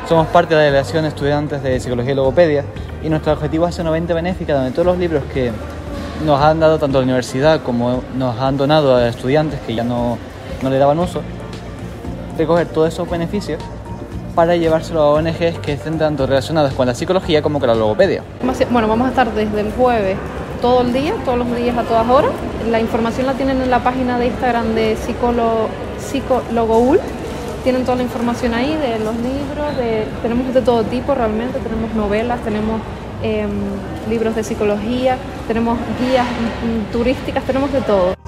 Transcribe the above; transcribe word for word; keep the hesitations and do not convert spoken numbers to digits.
Somos parte de la delegación de estudiantes de Psicología y Logopedia y nuestro objetivo es hacer una venta benéfica donde todos los libros que nos han dado tanto la universidad como nos han donado a estudiantes que ya no, no le daban uso, recoger todos esos beneficios para llevárselo a O N Ges que estén tanto relacionadas con la psicología como con la logopedia. Bueno, vamos a estar desde el jueves todo el día, todos los días a todas horas. La información la tienen en la página de Instagram de Psicolo, Psicologoul. Tienen toda la información ahí de los libros, de, tenemos de todo tipo realmente, tenemos novelas, tenemos eh, libros de psicología, tenemos guías mm, turísticas, tenemos de todo.